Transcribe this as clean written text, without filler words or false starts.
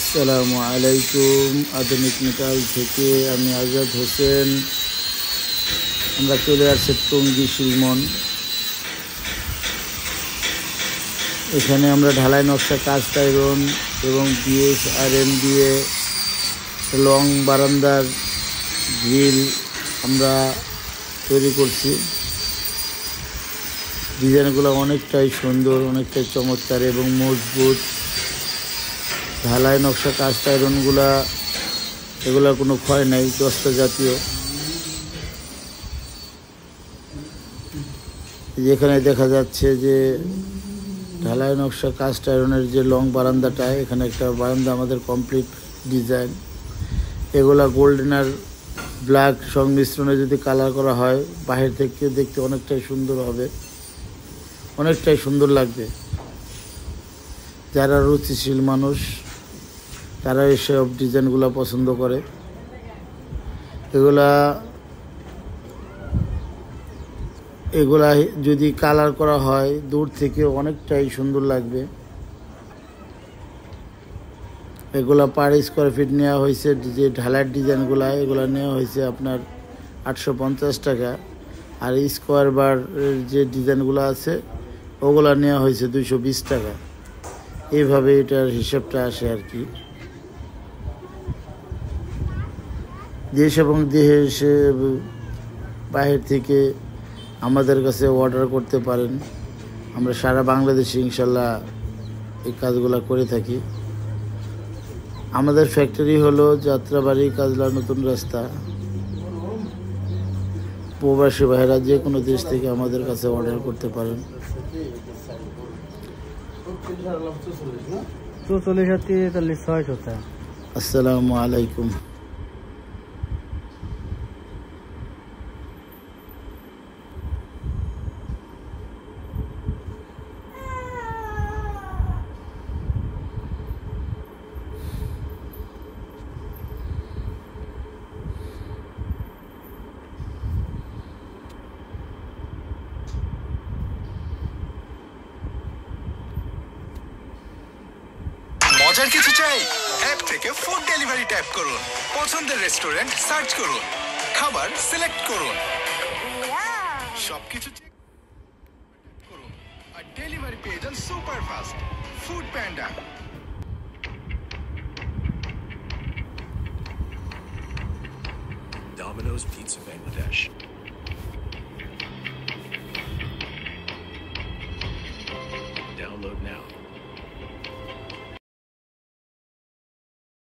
আসসালামু আলাইকুম। আধুনিক মেটাল থেকে আমি আজাদ হোসেন। আমরা চলে আসছি টঙ্গী শিলমন। এখানে আমরা ঢালাই নকশা কাস্ট আয়রন এবং BSRM দিয়ে লং বারান্দার গ্রিল আমরা তৈরি করছি। ডিজাইনগুলো অনেকটাই সুন্দর, অনেকটাই চমৎকার এবং মজবুত। ঢালাই নকশা কাস্ট এগুলা কোনো ক্ষয় নাই, দস্তা জাতীয়। যেখানে দেখা যাচ্ছে যে ঢালাই নকশা কাস্ট আয়রনের যে লং বারান্দাটা, এখানে একটা বারান্দা আমাদের কমপ্লিট ডিজাইন। এগুলা গোল্ডেন আর ব্ল্যাক সংমিশ্রণে যদি কালার করা হয়, বাহির থেকে দেখতে অনেকটাই সুন্দর হবে, অনেকটাই সুন্দর লাগবে। যারা রুচিশীল মানুষ তারা এসব ডিজাইনগুলো পছন্দ করে। এগুলা যদি কালার করা হয় দূর থেকে অনেকটাই সুন্দর লাগবে। এগুলা পার স্কোয়ার ফিট নেওয়া হয়েছে, যে ঢালাইয়ের ডিজাইনগুলা এগুলা নেওয়া হয়েছে আপনার 850 টাকা। আর স্কোয়ার বার যে ডিজাইনগুলো আছে ওগুলা নেওয়া হয়েছে 220 টাকা। এইভাবে এটার হিসাবটা আসে আর কি। দেশ এবং দেশে বাহির থেকে আমাদের কাছে অর্ডার করতে পারেন। আমরা সারা বাংলাদেশে ইনশাল্লাহ এই কাজগুলো করে থাকি। আমাদের ফ্যাক্টরি হলো যাত্রাবাড়ি, কাজলা নতুন রাস্তা। প্রবাসী ভাইরা যে কোনো দেশ থেকে আমাদের কাছে অর্ডার করতে পারেন। 44 होता है। আসসালামু আলাইকুম। মজার কিছু চাই? অ্যাপ থেকে ফুড ডেলিভারি ট্যাপ করুন, পছন্দের রেস্টুরেন্ট সার্চ করুন, খাবার সিলেক্ট করুন, সবকিছু চেক করুন আর ডেলিভারি পেয়ে যান super fast. Foodpanda. Domino's Pizza Bangladesh.